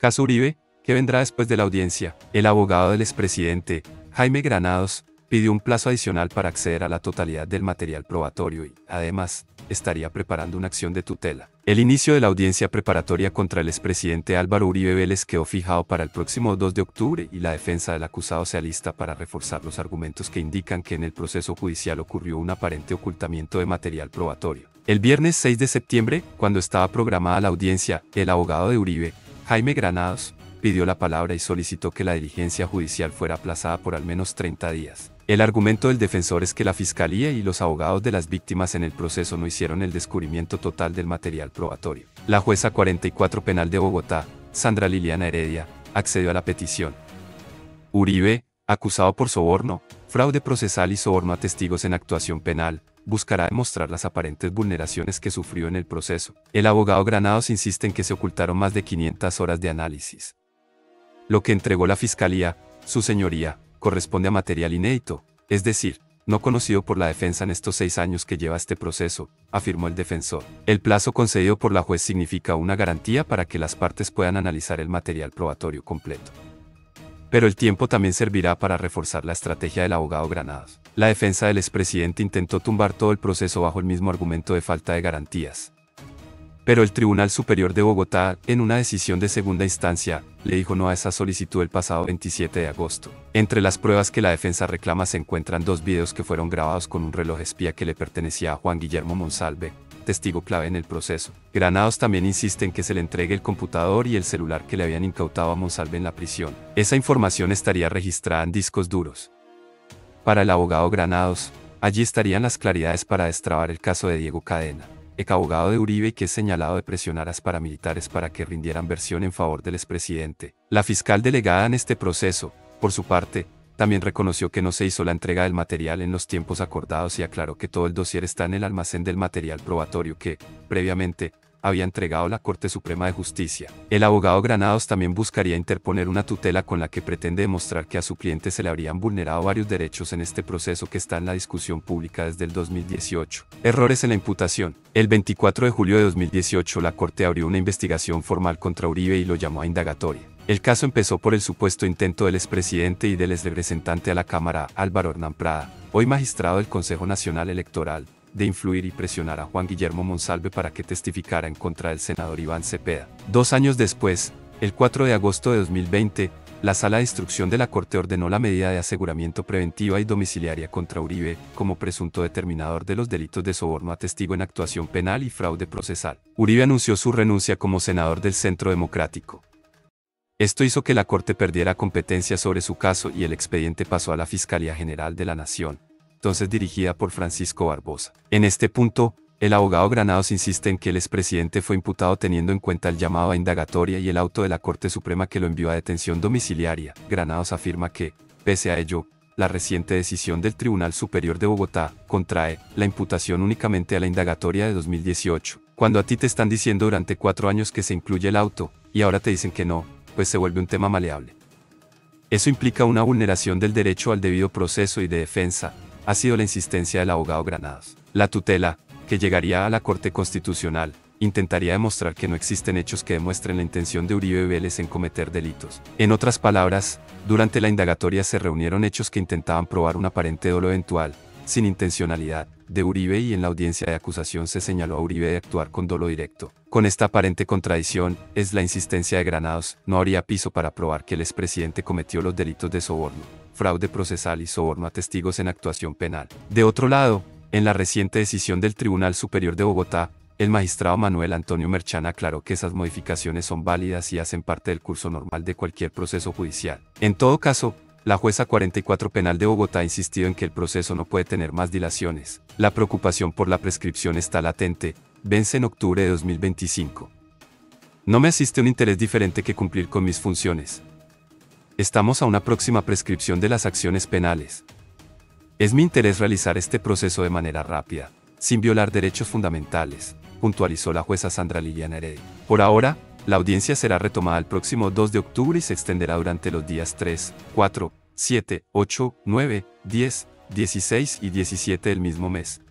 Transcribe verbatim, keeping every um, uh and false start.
Caso Uribe, ¿qué vendrá después de la audiencia? El abogado del expresidente, Jaime Granados, pidió un plazo adicional para acceder a la totalidad del material probatorio y, además, estaría preparando una acción de tutela. El inicio de la audiencia preparatoria contra el expresidente Álvaro Uribe Vélez quedó fijado para el próximo dos de octubre y la defensa del acusado se alista para reforzar los argumentos que indican que en el proceso judicial ocurrió un aparente ocultamiento de material probatorio. El viernes seis de septiembre, cuando estaba programada la audiencia, el abogado de Uribe, Jaime Granados, pidió la palabra y solicitó que la diligencia judicial fuera aplazada por al menos treinta días. El argumento del defensor es que la Fiscalía y los abogados de las víctimas en el proceso no hicieron el descubrimiento total del material probatorio. La jueza cuarenta y cuatro penal de Bogotá, Sandra Liliana Heredia, accedió a la petición. Uribe, acusado por soborno, fraude procesal y soborno a testigos en actuación penal, buscará demostrar las aparentes vulneraciones que sufrió en el proceso. El abogado Granados insiste en que se ocultaron más de quinientas horas de análisis. Lo que entregó la Fiscalía, su señoría, corresponde a material inédito, es decir, no conocido por la defensa en estos seis años que lleva este proceso, afirmó el defensor. El plazo concedido por la juez significa una garantía para que las partes puedan analizar el material probatorio completo. Pero el tiempo también servirá para reforzar la estrategia del abogado Granados. La defensa del expresidente intentó tumbar todo el proceso bajo el mismo argumento de falta de garantías. Pero el Tribunal Superior de Bogotá, en una decisión de segunda instancia, le dijo no a esa solicitud el pasado veintisiete de agosto. Entre las pruebas que la defensa reclama se encuentran dos videos que fueron grabados con un reloj espía que le pertenecía a Juan Guillermo Monsalve, testigo clave en el proceso. Granados también insiste en que se le entregue el computador y el celular que le habían incautado a Monsalve en la prisión. Esa información estaría registrada en discos duros. Para el abogado Granados, allí estarían las claridades para destrabar el caso de Diego Cadena, ex abogado de Uribe y que es señalado de presionar a los paramilitares para que rindieran versión en favor del expresidente. La fiscal delegada en este proceso, por su parte, también reconoció que no se hizo la entrega del material en los tiempos acordados y aclaró que todo el dossier está en el almacén del material probatorio que, previamente, había entregado la Corte Suprema de Justicia. El abogado Granados también buscaría interponer una tutela con la que pretende demostrar que a su cliente se le habrían vulnerado varios derechos en este proceso que está en la discusión pública desde el dos mil dieciocho. Errores en la imputación. El veinticuatro de julio de dos mil dieciocho la Corte abrió una investigación formal contra Uribe y lo llamó a indagatoria. El caso empezó por el supuesto intento del expresidente y del exrepresentante a la Cámara, Álvaro Hernán Prada, hoy magistrado del Consejo Nacional Electoral, de influir y presionar a Juan Guillermo Monsalve para que testificara en contra del senador Iván Cepeda. Dos años después, el cuatro de agosto de dos mil veinte, la Sala de Instrucción de la Corte ordenó la medida de aseguramiento preventiva y domiciliaria contra Uribe, como presunto determinador de los delitos de soborno a testigo en actuación penal y fraude procesal. Uribe anunció su renuncia como senador del Centro Democrático. Esto hizo que la Corte perdiera competencia sobre su caso y el expediente pasó a la Fiscalía General de la Nación, entonces dirigida por Francisco Barbosa. En este punto, el abogado Granados insiste en que el expresidente fue imputado teniendo en cuenta el llamado a indagatoria y el auto de la Corte Suprema que lo envió a detención domiciliaria. Granados afirma que, pese a ello, la reciente decisión del Tribunal Superior de Bogotá contrae la imputación únicamente a la indagatoria de dos mil dieciocho. Cuando a ti te están diciendo durante cuatro años que se incluye el auto, y ahora te dicen que no, pues se vuelve un tema maleable. Eso implica una vulneración del derecho al debido proceso y de defensa, ha sido la insistencia del abogado Granados. La tutela, que llegaría a la Corte Constitucional, intentaría demostrar que no existen hechos que demuestren la intención de Uribe Vélez en cometer delitos. En otras palabras, durante la indagatoria se reunieron hechos que intentaban probar un aparente dolo eventual, sin intencionalidad, de Uribe y en la audiencia de acusación se señaló a Uribe de actuar con dolo directo. Con esta aparente contradicción, es la insistencia de Granados, no habría piso para probar que el expresidente cometió los delitos de soborno, fraude procesal y soborno a testigos en actuación penal. De otro lado, en la reciente decisión del Tribunal Superior de Bogotá, el magistrado Manuel Antonio Merchán aclaró que esas modificaciones son válidas y hacen parte del curso normal de cualquier proceso judicial. En todo caso, la jueza cuarenta y cuatro penal de Bogotá ha insistido en que el proceso no puede tener más dilaciones. La preocupación por la prescripción está latente, vence en octubre de dos mil veinticinco. No me asiste un interés diferente que cumplir con mis funciones. Estamos a una próxima prescripción de las acciones penales. Es mi interés realizar este proceso de manera rápida, sin violar derechos fundamentales, puntualizó la jueza Sandra Liliana Heredia. Por ahora, la audiencia será retomada el próximo dos de octubre y se extenderá durante los días tres, cuatro, siete, ocho, nueve, diez, dieciséis y diecisiete del mismo mes.